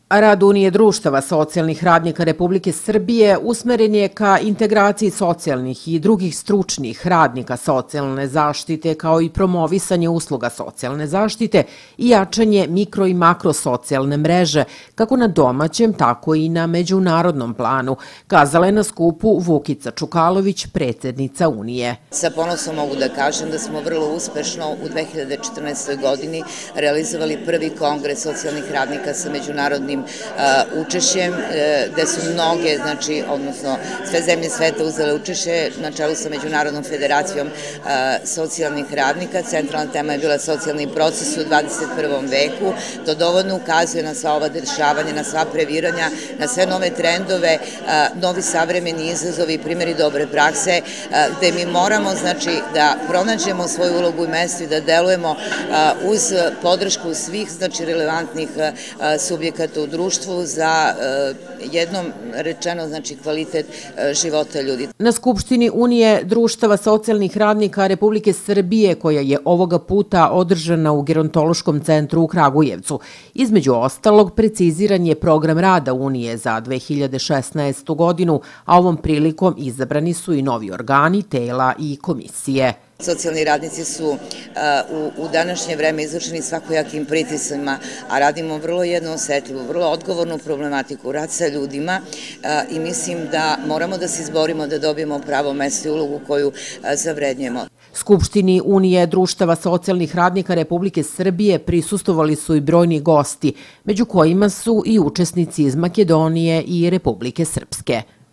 Rad Unije društava socijalnih radnika Republike Srbije usmeren je ka integraciji socijalnih i drugih stručnih radnika socijalne zaštite kao i promovisanje usluga socijalne zaštite i jačanje mikro i makrosocijalne mreže kako na domaćem, tako i na međunarodnom planu, kazala je na skupu Vukica Čukalović, predsjednica Unije. Sa ponosom mogu da kažem da smo vrlo uspešno u 2014. godini realizovali prvi kongres socijalnih radnika sa međunarodnim učešćem, gde su mnoge, odnosno sve zemlje sveta uzele učešće na čelu sa Međunarodnom federacijom socijalnih radnika. Centralna tema je bila socijalni proces u 21. veku. To dovoljno ukazuje na sva ova dešavanja, na sva previranja, na sve nove trendove, novi savremeni izazovi i primjeri dobre prakse, gde mi moramo da pronađemo svoju ulogu i mesto i da delujemo uz podršku svih relevantnih subjekata u društvu za jednom rečeno kvalitet života ljudi. Na Skupštini Unije društava socijalnih radnika Republike Srbije, koja je ovoga puta održana u Gerontološkom centru u Kragujevcu, između ostalog preciziran je program rada Unije za 2016. godinu, a ovom prilikom izabrani su i novi organi, tela i komisije. Socijalni radnici su u današnje vreme izvršeni svakojakim pritiscima, a radimo vrlo jednu osetljivu, vrlo odgovornu problematiku, rad sa ljudima i mislim da moramo da se izborimo da dobijemo pravo mesto i ulogu koju zavrednjemo. Skupštini Unije društava socijalnih radnika Republike Srbije prisustvovali su i brojni gosti, među kojima su i učesnici iz Makedonije i Republike Srpske.